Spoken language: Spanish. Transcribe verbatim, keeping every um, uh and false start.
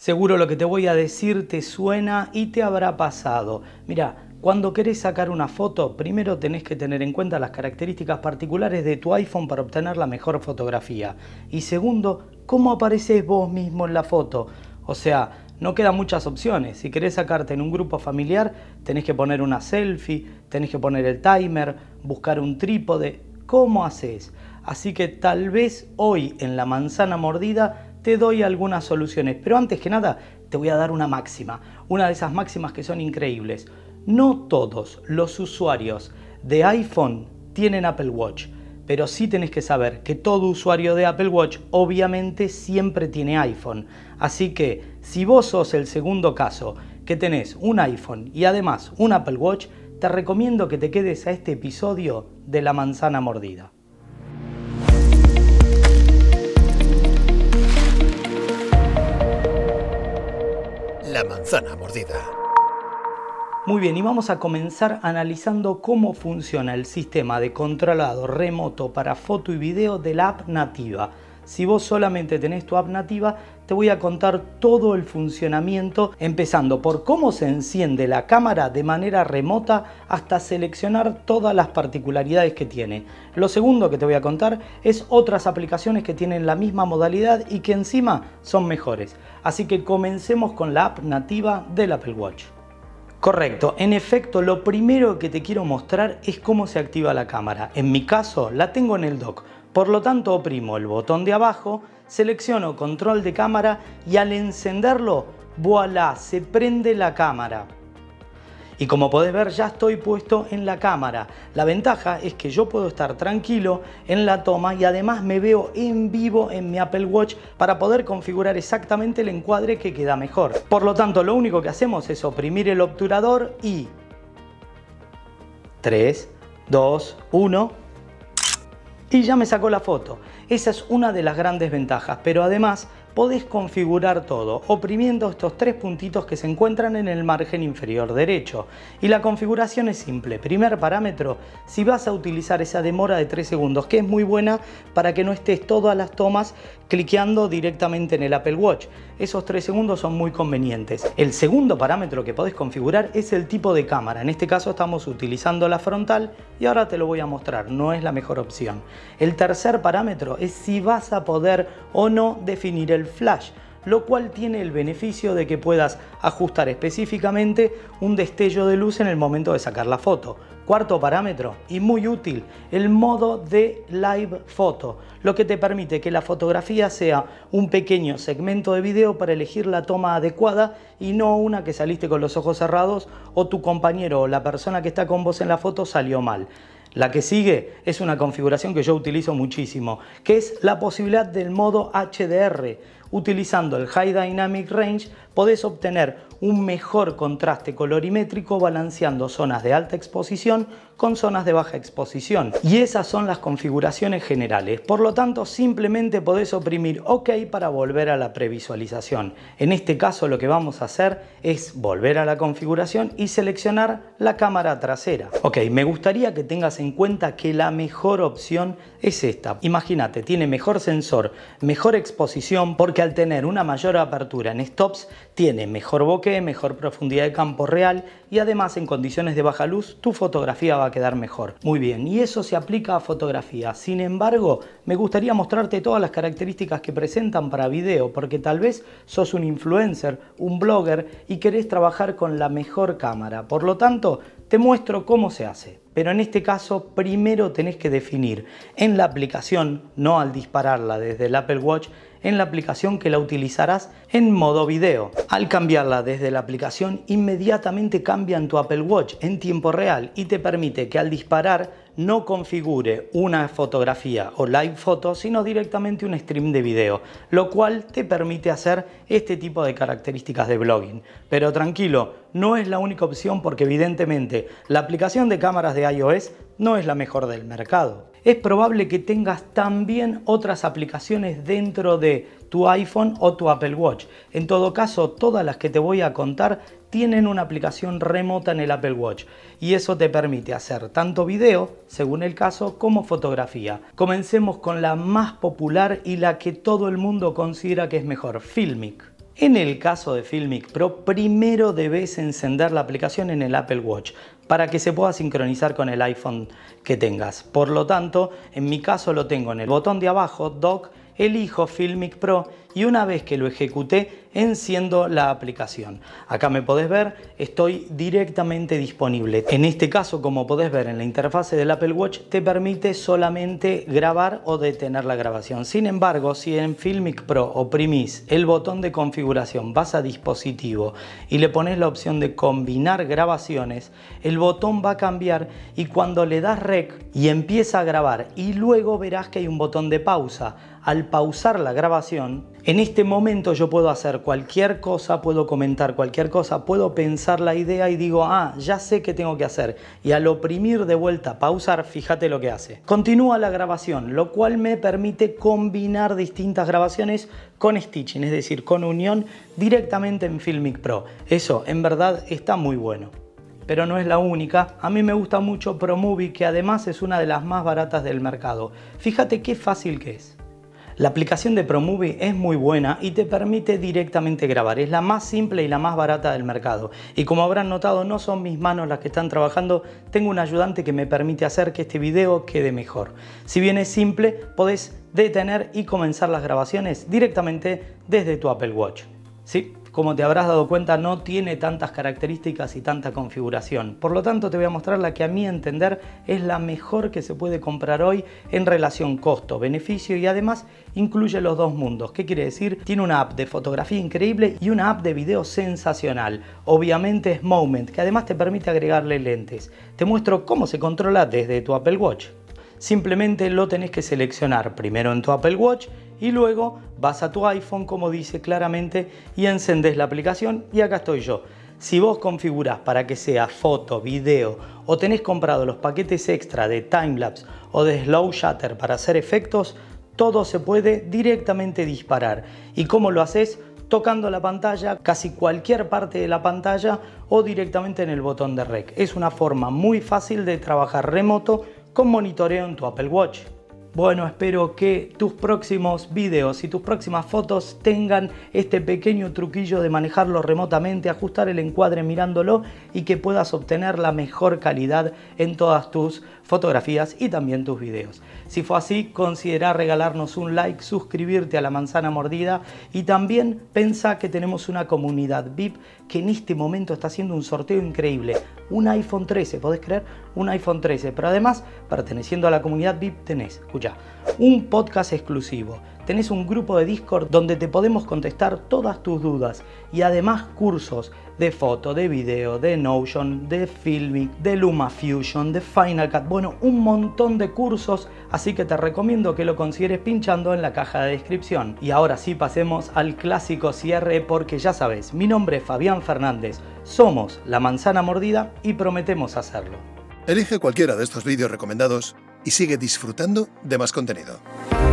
Seguro lo que te voy a decir te suena y te habrá pasado. Mira, cuando querés sacar una foto, primero tenés que tener en cuenta las características particulares de tu iPhone para obtener la mejor fotografía. Y segundo, cómo apareces vos mismo en la foto. O sea, no quedan muchas opciones. Si querés sacarte en un grupo familiar, tenés que poner una selfie, tenés que poner el timer, buscar un trípode. ¿Cómo haces? Así que tal vez hoy en La Manzana Mordida te doy algunas soluciones. Pero antes que nada, te voy a dar una máxima. Una de esas máximas que son increíbles. No todos los usuarios de iPhone tienen Apple Watch, pero sí tenés que saber que todo usuario de Apple Watch obviamente siempre tiene iPhone. Así que si vos sos el segundo caso, que tenés un iPhone y además un Apple Watch, te recomiendo que te quedes a este episodio de La Manzana Mordida. La Manzana Mordida. Muy bien, y vamos a comenzar analizando cómo funciona el sistema de controlado remoto para foto y video de la app nativa. Si vos solamente tenés tu app nativa, te voy a contar todo el funcionamiento, empezando por cómo se enciende la cámara de manera remota hasta seleccionar todas las particularidades que tiene. Lo segundo que te voy a contar es otras aplicaciones que tienen la misma modalidad y que encima son mejores. Así que comencemos con la app nativa del Apple Watch. Correcto, en efecto lo primero que te quiero mostrar es cómo se activa la cámara. En mi caso la tengo en el dock, por lo tanto oprimo el botón de abajo, selecciono control de cámara y al encenderlo, voilà, se prende la cámara. Y como podés ver ya estoy puesto en la cámara. La ventaja es que yo puedo estar tranquilo en la toma y además me veo en vivo en mi Apple Watch para poder configurar exactamente el encuadre que queda mejor. Por lo tanto, lo único que hacemos es oprimir el obturador y tres, dos, uno y ya me sacó la foto. Esa es una de las grandes ventajas, pero además podés configurar todo oprimiendo estos tres puntitos que se encuentran en el margen inferior derecho. Y la configuración es simple. Primer parámetro, si vas a utilizar esa demora de tres segundos, que es muy buena para que no estés todas las tomas cliqueando directamente en el Apple Watch. Esos tres segundos son muy convenientes. El segundo parámetro que podés configurar es el tipo de cámara. En este caso estamos utilizando la frontal y ahora te lo voy a mostrar. No es la mejor opción. El tercer parámetro es si vas a poder o no definir el flash, lo cual tiene el beneficio de que puedas ajustar específicamente un destello de luz en el momento de sacar la foto. Cuarto parámetro, y muy útil, el modo de Live Photo, lo que te permite que la fotografía sea un pequeño segmento de video para elegir la toma adecuada y no una que saliste con los ojos cerrados o tu compañero o la persona que está con vos en la foto salió mal. La que sigue es una configuración que yo utilizo muchísimo, que es la posibilidad del modo H D R. Utilizando el High Dynamic Range podés obtener un mejor contraste colorimétrico balanceando zonas de alta exposición con zonas de baja exposición. Y esas son las configuraciones generales. Por lo tanto, simplemente podés oprimir OK para volver a la previsualización. En este caso lo que vamos a hacer es volver a la configuración y seleccionar la cámara trasera. Ok, me gustaría que tengas en cuenta que la mejor opción es esta. Imagínate, tiene mejor sensor, mejor exposición, porque al tener una mayor apertura en stops, tiene mejor bokeh, mejor profundidad de campo real y además en condiciones de baja luz tu fotografía va a quedar mejor. Muy bien, y eso se aplica a fotografía. Sin embargo, me gustaría mostrarte todas las características que presentan para video, porque tal vez sos un influencer, un blogger y querés trabajar con la mejor cámara. Por lo tanto, te muestro cómo se hace. Pero en este caso, primero tenés que definir en la aplicación, no al dispararla desde el Apple Watch, en la aplicación que la utilizarás en modo video. Al cambiarla desde la aplicación, inmediatamente cambia en tu Apple Watch en tiempo real y te permite que al disparar no configure una fotografía o live photo, sino directamente un stream de video, lo cual te permite hacer este tipo de características de blogging. Pero tranquilo, no es la única opción porque evidentemente la aplicación de cámaras de iOS no es la mejor del mercado. Es probable que tengas también otras aplicaciones dentro de tu iPhone o tu Apple Watch. En todo caso, todas las que te voy a contar tienen una aplicación remota en el Apple Watch y eso te permite hacer tanto video, según el caso, como fotografía. Comencemos con la más popular y la que todo el mundo considera que es mejor, Filmic. En el caso de Filmic Pro, primero debes encender la aplicación en el Apple Watch para que se pueda sincronizar con el iPhone que tengas. Por lo tanto, en mi caso lo tengo en el botón de abajo, Dock, elijo Filmic Pro y una vez que lo ejecuté, enciendo la aplicación. Acá me podés ver, estoy directamente disponible. En este caso, como podés ver en la interfase del Apple Watch, te permite solamente grabar o detener la grabación. Sin embargo, si en Filmic Pro oprimís el botón de configuración, vas a dispositivo y le pones la opción de combinar grabaciones, el botón va a cambiar y cuando le das rec y empieza a grabar y luego verás que hay un botón de pausa. Al pausar la grabación, en este momento yo puedo hacer cualquier cosa, puedo comentar cualquier cosa, puedo pensar la idea y digo, ah, ya sé qué tengo que hacer. Y al oprimir de vuelta pausar, fíjate lo que hace. Continúa la grabación, lo cual me permite combinar distintas grabaciones con stitching, es decir, con unión directamente en Filmic Pro. Eso, en verdad, está muy bueno. Pero no es la única. A mí me gusta mucho ProMovie, que además es una de las más baratas del mercado. Fíjate qué fácil que es. La aplicación de ProMovie es muy buena y te permite directamente grabar. Es la más simple y la más barata del mercado. Y como habrán notado, no son mis manos las que están trabajando. Tengo un ayudante que me permite hacer que este video quede mejor. Si bien es simple, podés detener y comenzar las grabaciones directamente desde tu Apple Watch. ¿Sí? Como te habrás dado cuenta, no tiene tantas características y tanta configuración. Por lo tanto, te voy a mostrar la que a mi entender es la mejor que se puede comprar hoy en relación costo-beneficio y además incluye los dos mundos. ¿Qué quiere decir? Tiene una app de fotografía increíble y una app de video sensacional. Obviamente es Moment, que además te permite agregarle lentes. Te muestro cómo se controla desde tu Apple Watch. Simplemente lo tenés que seleccionar primero en tu Apple Watch y luego vas a tu iPhone, como dice claramente, y encendés la aplicación y acá estoy yo. Si vos configurás para que sea foto, video o tenés comprado los paquetes extra de timelapse o de slow shutter para hacer efectos, todo se puede directamente disparar. ¿Y cómo lo haces? Tocando la pantalla, casi cualquier parte de la pantalla o directamente en el botón de rec. Es una forma muy fácil de trabajar remoto con monitoreo en tu Apple Watch. Bueno, espero que tus próximos videos y tus próximas fotos tengan este pequeño truquillo de manejarlo remotamente, ajustar el encuadre mirándolo y que puedas obtener la mejor calidad en todas tus fotografías y también tus videos. Si fue así, considera regalarnos un like, suscribirte a La Manzana Mordida y también pensá que tenemos una comunidad V I P que en este momento está haciendo un sorteo increíble. Un iPhone trece, ¿podés creer? Un iPhone trece, pero además, perteneciendo a la comunidad V I P tenés, escucha, un podcast exclusivo, tenés un grupo de Discord donde te podemos contestar todas tus dudas y además cursos de foto, de video, de Notion, de Filmic, de LumaFusion, de Final Cut, bueno, un montón de cursos, así que te recomiendo que lo consideres pinchando en la caja de descripción. Y ahora sí pasemos al clásico cierre porque ya sabes, mi nombre es Fabián Fernández, somos La Manzana Mordida y prometemos hacerlo. Elige cualquiera de estos vídeos recomendados y sigue disfrutando de más contenido.